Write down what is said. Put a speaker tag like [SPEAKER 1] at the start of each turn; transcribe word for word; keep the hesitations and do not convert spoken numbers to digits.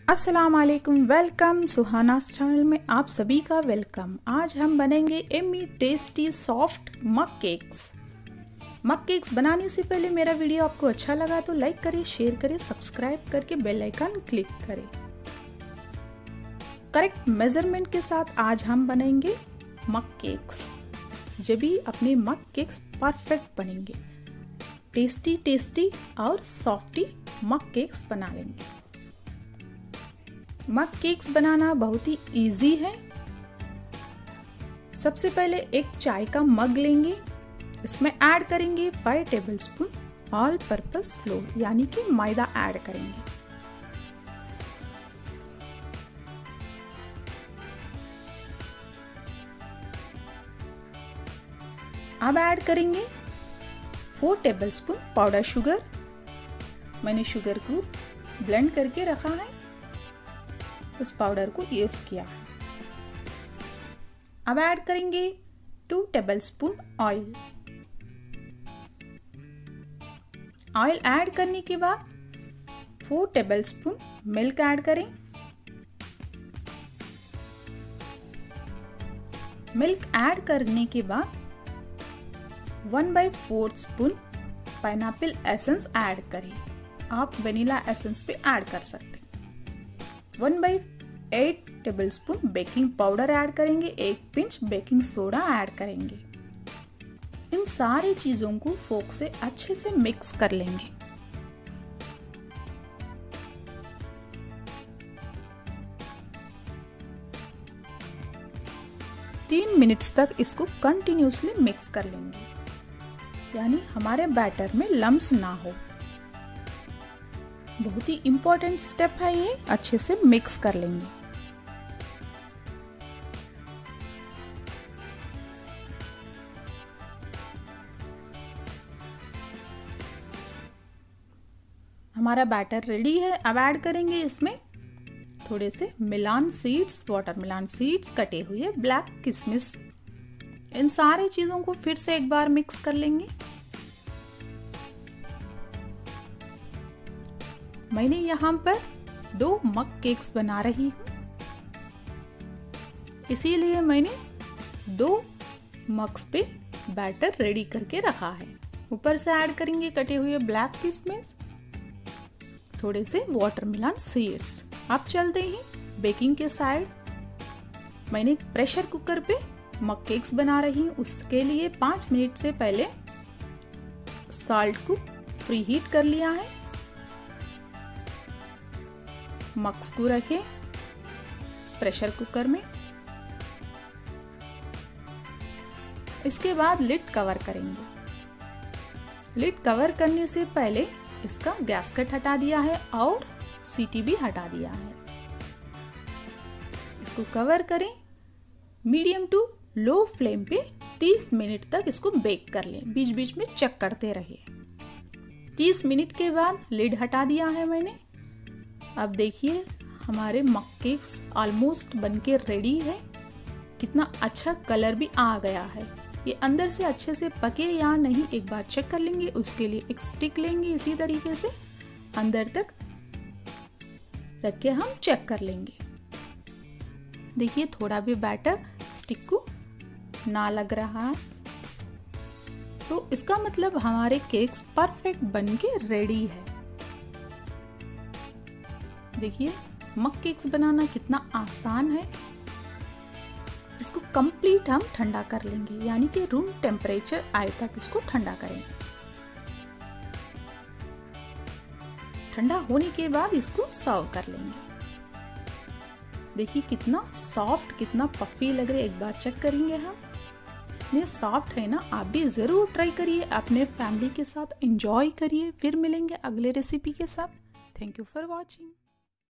[SPEAKER 1] अस्सलाम वालेकुम, welcome सुहानास channel में आप सभी का वेलकम। आज हम बनेंगे yummy tasty soft mug cakes. Mug cakes बनाने से पहले मेरा वीडियो आपको अच्छा लगा तो लाइक करें, शेयर करें, सब्सक्राइब करके बेल आइकन क्लिक करें। करेक्ट मेजरमेंट के साथ आज हम बनेंगे मग केक्स। जब भी अपने मग केक्स परफेक्ट बनेंगे, टेस्टी टेस्टी और सॉफ्टी मग केक्स बना लेंगे। मग केक्स बनाना बहुत ही इजी है। सबसे पहले एक चाय का मग लेंगे, इसमें ऐड करेंगे five tablespoon all purpose flour यानी कि मैदा ऐड करेंगे। अब ऐड करेंगे फोर टेबलस्पून पाउडर शुगर। मैंने शुगर को ब्लेंड करके रखा है, उस पाउडर को यूज किया। अब ऐड करेंगे two tablespoon oil. Oil add करने के बाद फोर टेबलस्पून मिल्क ऐड करें। मिल्क ऐड करने के बाद one by fourth spoon pineapple essence add करें। आप वेनिला एसेंस भी ऐड कर सकते हैं। One by eight table spoon baking powder add करेंगे। एक पिंच बेकिंग सोडा ऐड करेंगे। इन सारी चीजों को फोक से अच्छे से मिक्स कर लेंगे। तीन मिनट्स तक इसको कंटिन्यूसली मिक्स कर लेंगे, यानी हमारे बैटर में लम्स ना हो। बहुत ही इंपॉर्टेंट स्टेप है ये, अच्छे से मिक्स कर लेंगे। हमारा बैटर रेडी है। अब ऐड करेंगे इसमें थोड़े से melon seeds, water melon seeds, कटे हुए ब्लैक किशमिश। इन सारी चीजों को फिर से एक बार मिक्स कर लेंगे। मैंने यहाँ पर दो मग केक्स बना रही हूँ, इसीलिए मैंने दो मग्स पे बैटर रेडी करके रखा है। ऊपर से ऐड करेंगे कटे हुए ब्लैक किशमिश, थोड़े से वाटरमेलन सीड्स। अब चलते हैं बेकिंग के साइड। मैंने प्रेशर कुकर पे मग केक्स बना रही हूँ, उसके लिए पाँच मिनट से पहले सॉल्ट को प्री हीट कर लिया है। मग्स को रखें प्रेशर कुकर में। इसके बाद लिड कवर करेंगे। लिड कवर करने से पहले इसका गैसकट हटा दिया है और सीटी भी हटा दिया है। इसको कवर करें। मीडियम टू लो फ्लेम पे तीस मिनट तक इसको बेक कर लें, बीच बीच में चेक करते रहिए। तीस मिनट के बाद लिड हटा दिया है मैंने। अब देखिए हमारे मग केक्स ऑलमोस्ट बनके रेडी है। कितना अच्छा कलर भी आ गया है। ये अंदर से अच्छे से पके या नहीं एक बार चेक कर लेंगे। उसके लिए एक स्टिक लेंगे, इसी तरीके से अंदर तक रख के हम चेक कर लेंगे। देखिए थोड़ा भी बैटर स्टिक को ना लग रहा है, तो इसका मतलब हमारे केक्स परफेक्ट बनके रेडी है। देखिए मग केक्स बनाना कितना आसान है। इसको कंप्लीट हम ठंडा कर लेंगे, यानी कि रूम टेम्परेचर आए तक इसको ठंडा करेंगे। ठंडा होने के बाद इसको सर्व कर लेंगे। देखिए कितना सॉफ्ट, कितना पफी लग रहा है। एक बार चेक करेंगे हम। ये सॉफ्ट है ना, आप भी जरूर ट्राई करिए, अपने फैमिली के साथ एंजॉय करिए। फिर मिलेंगे अगले रेसिपी के साथ। Thank you for watching.